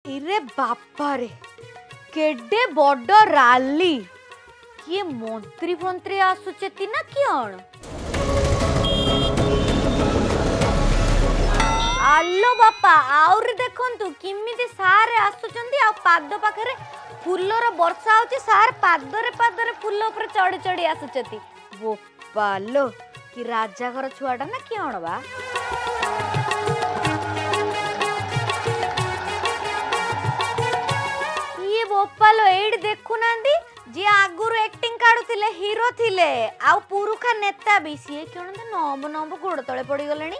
इरे बापा रे केडे बड़ राली किए मंत्री फंत्री आसुचेती ना कियण आलो बापा आउरी देखंतु किमिति सारे आसुचंदी आ पाद पाखरे फूलर वर्षा होची सार पादरे पादरे फूल ऊपर चढ़ी चढ़ी आसुचती बोपालो कि राजा घर छुआटा ना कियण बा ये बोपालो एड देखु नांदी जी आगुरु एक्टिंग काढुथिले हीरो थिले आ पुरुखा नेता भी सीए केण नब नब गोड़ तळे पड़ी गलेनी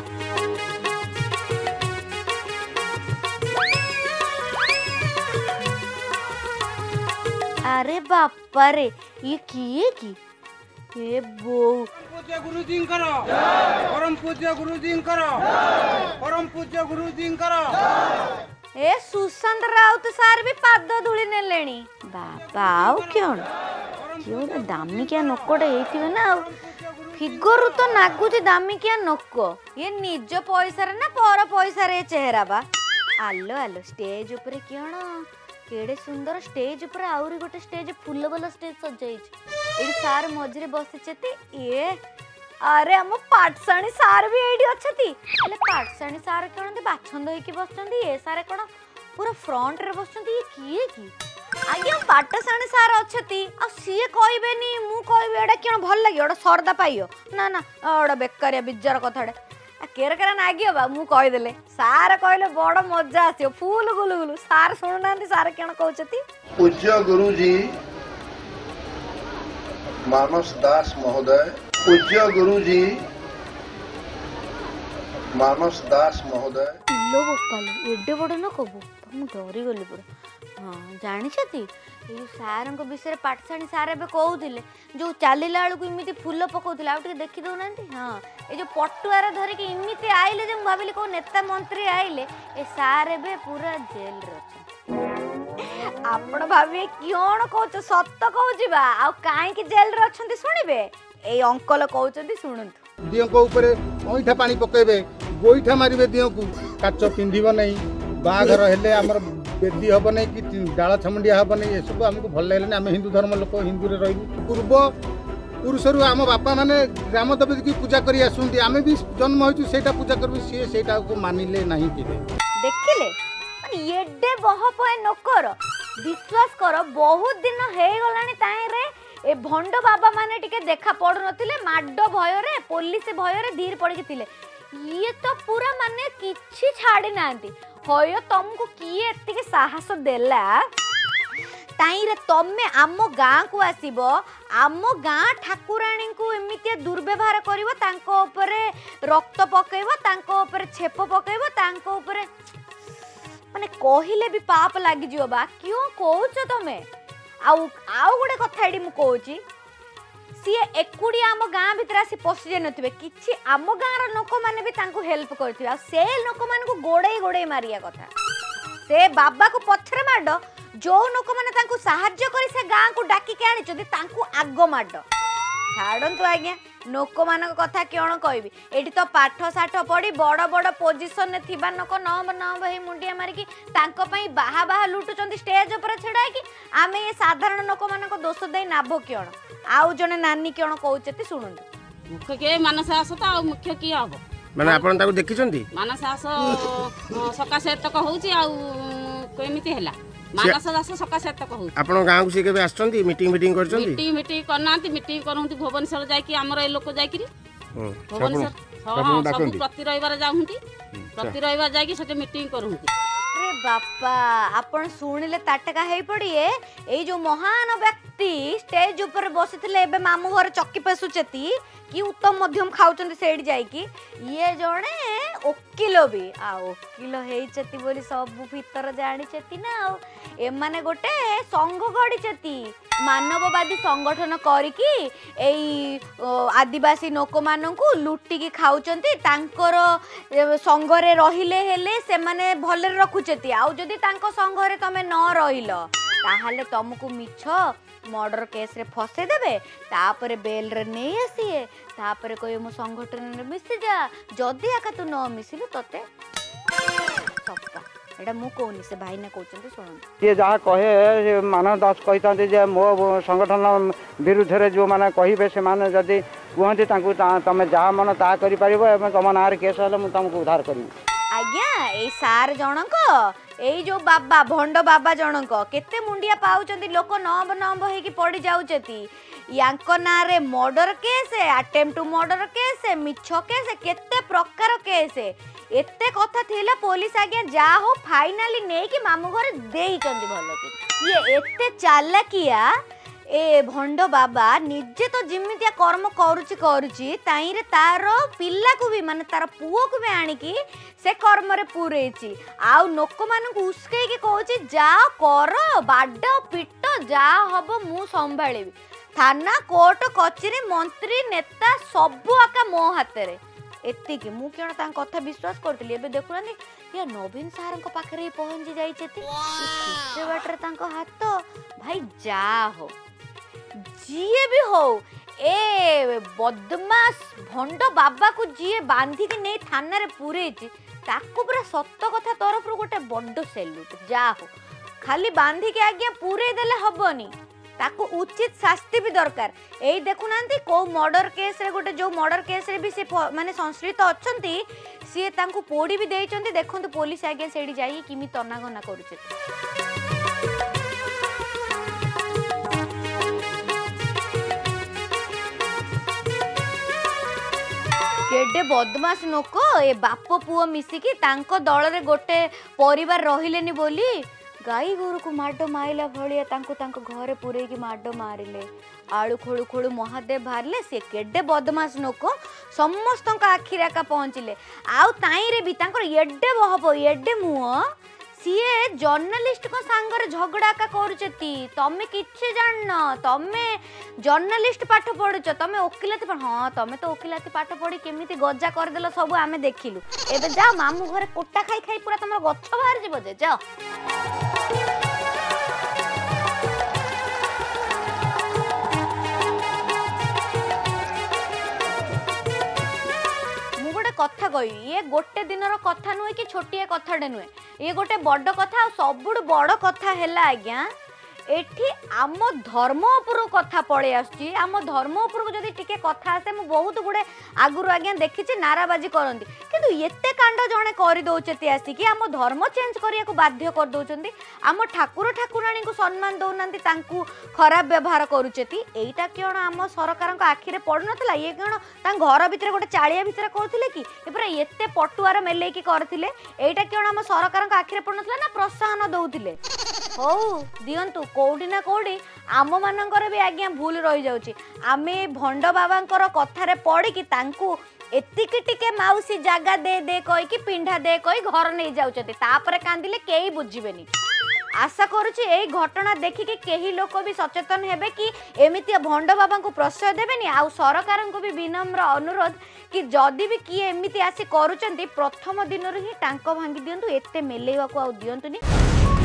अरे बापा रे ये किए की ए बो पूज्य गुरुजी करो परम पूज्य गुरुजी करो परम पूज्य गुरुजी करो ए सुशांत राउत सार भी पाद धूली नेलेनी बाबा आउ क्यों क्यों दामिकिया नोकोटे हेतिवे ना फिगर तो नागुची दामिकिया नोको ये निज पैसा रे ना पर पैसा रे चेहरा बा आलो आलो स्टेज ऊपर क्यों केड़े सुंदर स्टेज ऊपर आउरी गोटे स्टेज फुल वाला स्टेज सजाइछ एडी सार मझरे बसिचती ए अरे हम पाठसाणी सार भी एडी अछती એટલે पाठसाणी सार कोन बाछंद होई के बसचंदी ए सार कोन पूरा फ्रंट रे बसचंदी ये किए की आगे पाठसाणी सार अछती आ सीए कहबेनी मु कहबे एडा केन भल लागि एडा सरदा पाइयो ना ना एडा बेकारिया बिजार कथाडे केर केरा नागियो बा मु कहि देले सार कहले बड़ मजा आसियो फूल गुलु गुलु सार सुनु नांदी सार केन कहउचती पूज्य गुरुजी मानस दास महोदय पूज्य गुरुजी मानस दास महोदय लो बोपाल एडे बड़ न कबू तुम डरी गली पूरा हाँ जानी ये सार विषय पाठसाणी सार ए कहते जो चलला बेलू इमती फूल पकाउले आ देखी दौना हाँ ये जो पटुआर धरिकी इमती आइले जो भाविली कौ नेता मंत्री आइले ए सार ए पूरा जेल रे आपण भावे क्यों कौच सत कहूँ बा आ कहीं जेल रे अच्छा शुणवे ए अंकल कहते शुणु दियों को ऊपर ओइठा पानी पकेबे गोइठा मारिबे दियों को काच पिंधिबो नहीं बाघर हेले हमर बेदी हब नहीं कि डाला छमुंडिया हब नहीं ये सब हमको भल लागले आम हिंदू धर्म लोक हिंदू रे रहिबु पूर्व पुरुषरु आम बापा माने ग्राम देवी की पूजा करी आसुंती आमे भी जन्म होइछु सेटा पूजा करबी सी सेटा को मानिले नहीं किबे देखिले एडे बहपय नकर विश्वास कर बहुत दिन हे गलानी ताए रे ए भंड बाबा माने टिके देखा पड़ नथिले माडो भय रे पुलिस भय रे धीर पड़ के थिले ये तो पूरा माने किछि छाड़ी नांती होय तुमको किए एतिके साहस देला ताई रे तमे आम गाँ को आसीबो आम गाँ ठाकुराणी को एमितिया दुर्व्यवहार करिवो तांको ऊपर रक्त पकेइबो तांको ऊपर छेप पकेइबो तांको ऊपर माने कहिले भी पाप लागि जियो बा क्यों कहउछ तमे आउ गोटे कथा एडी मु कहूची सी एकुड़ी आम गाँ भीतर आसी पशि जाई नथिबे किछि आम गाँर लोक माने भी तांको हेल्प करथिबे आ से लोक मान को गोड़े गोड़े मारिया कथा से बाबा को पथरे माड जो लोक माने तांको सहाय्य करी से गाँ को डाकी के आनी चदी तांको आगो माड छाड़ंतु आज्ञा लोक मान कथा क्यों कहबी एठी तो पाठ साठ पढ़ी बड़ बड़ पोजिशन ने थिबा नक नब नब हे मुंडिया मारिकी तांको पई बाहा बाहा लुटुचंदी स्टेज ऊपर छेड़ाई कि आमे ये साधारण लोक मान को दोष देई नाभो क्यों आउ जने नानी क्यों कहउचती सुनंतु मुख्य के मानस आसता आ मुख्य की हबो माने आपण ताको देखिचंती मानस आस सकासे तक होउची आ केमिति हैला मानस दास सकासे तक होउची आपण गांव से केबे आछंती मीटिंग करचंती मीटिंग करनांती मीटिंग करहुंती भुवनेश्वर जाई कि हमर ए लोक जाई कि भुवनेश्वर हां सब प्रति रविवार जाहुंती प्रति रविवार जाई कि सेटे मीटिंग करहुंती अरे बापा आपण सुनिले ताटका हे पड़िए ए जो महान व्यक्ति स्टेज ऊपर बसिथिले एबे मामू घर चक्की पेसुचती कि उत्तम मध्यम खाउचंती सेडी जाई कि ये जणे ओकिल भी आ ओकिल हेचती बोली सब भीतर जानी चती ना ए माने गोटे संघ गढ़ी मानववादी संगठन करिकी एई आदिवासी लोक माननकु लुटी की खाउचंती तांकर संघरे रहिले हेले से माने भले रखुचती आ जदी तांको संघरे तमे न रहिलो ताहाले तुमको मिछ मर्डर केस रे फसे देबे तापरे बेल रे नहीं आसीए तापरे कोई मो संगठन रे मिसी जा जदी आका तू न मिसिलु तते एटा मु कोनी से भाई ने कहउछन्ते सुन ये जहाँ कहे मानव दास कहते जे मो संगठन विरुद्ध रे जो माने कहिबे से माने जदी कहते तमे जहाँ मन ता करि परिबो एवं तुम नार केस हेले मु तुमको उद्धार करी। आज्ञा ए सार जनक एई जो बाबा भंड बाबा जनक केते मुंडिया पाउचंती लोक नंब नंब हेकी पड़ी जाउचती यांको नारे murder case attempt to murder case मिछ केस केते प्रकार केस एते कथा थिला पुलिस आज्ञा जा हो फाइनली नै कि मामू घर देइचंती भलो कि ये एते चालाकिया ए भंड बाबा निजे तो जिमितिया कर्म करुची ताईरे तार पिला को भी माने तार पुओ को भी आनिकी से कर्म रे पुरेची आउ लोक मानक उस्के के कहूची जा कर बाड पिट जा हबो मु संभाळिबी थाना कोर्ट कचेरी मंत्री नेता सबु आका मो हाथ रे एतिकी मु केण ता कथा विश्वास करतली एबे देखुनानी या नवीन सार को पाखरे पहुंची जाई छेती किसे बाटरे तांको हाथ भाई जा हो जीए भी हो ए बदमाश भंड बाबा को जीए बांधी की नहीं थाना रे पूरे ताकू पूरा सत्य कथा तरफ गोटे बड़ सेल्यूट जा हो खाली बांधी के आज्ञा पूरे देले हबनी ताकू उचित शास्ति भी दरकार एई देखुनांती को मर्डर केस रे गोटे जो मर्डर केस रे भी से माने संश्लिष्ट अछंती सी तांकू पोड़ी भी देइचंती देखंतु पुलिस आज्ञा सेडी जाई किमि तनागना करूचे केडे बदमाश लोक ए बाप पुओ मिसिकी तांको दल रे गोटे परिवार रहिलेनी बोली गाई गोरु को माडो माइला भलिया तांको घरे पुरे की माडो मारिले आलू खोलू खोलू महादेव बाहरले से केडे बदमाश लोक समस्त आखिर एका पहुँचले आउ ताई रे भी तांकर एडे बहब एडे मुह सीए जर्नलिस्ट को सांगरे झगड़ा का करूचती तमे किछि जानन तमे जर्नलिस्ट पाठ पढुछ तमे वकिलाती हां तमे तो वकिलाती पाठ पढी केमिति गजा कर देला सब आमे देखिलु एबे जा मामू घरे कोटा खाई खाई पूरा तमर गच्छ बाहर जिवो जे जा कथा कही ये गोटे दिन कथा नुहे कि छोटिया कथाटे नुहे ये गोटे बड़ कथा सबुठ बड़ कथा है आज्ञा एठी आम धर्म उपर कथा पड़े आसुची आम धर्म उपर जदि टिके कथा आसे मु बहुत गुड़े आगुरु आज्ञा देखी नाराबाजी करती किंतु एते कांड जड़े कर दौरान आसिकी आम धर्म चेंज करने को बाध्य कर दौरान आम ठाकुर ठाकुराणी को सम्मान दौना खराब व्यवहार करुचती एटा कौन आम सरकार आखिरे पड़ नाला ये कौन घर भितर गोटे चालिया भितर कहते कि पूरा एते पटुआर मेलेकी करते एटा कौन आम सरकार आखिरे पड़ नाला ना प्रोत्साहन दौले हौ दियंतु कोडी ना कोडी आम मानकर भी आज्ञा भूल रही जाउची आमे भंड बाबांकर कथारे पड़ी कि तांकू एतिकी टिके माउसी जागा दे दे कहि कि पिंढा दे कहि घर नै जाउचते तापरे कांदिले केही बुझिबेनी आशा करुची एई घटना देखि के केही लोक भी सचेतन हेबे कि एमिति भंड बाबा को प्रश्रय देबेनी आ सरकार को भी विनम्र अनुरोध कि जदि भी किए एमिति आसी करूचंती प्रथम दिन ही टांक भांगी दियंतु एते मेलेवा को आ दियंतुनी।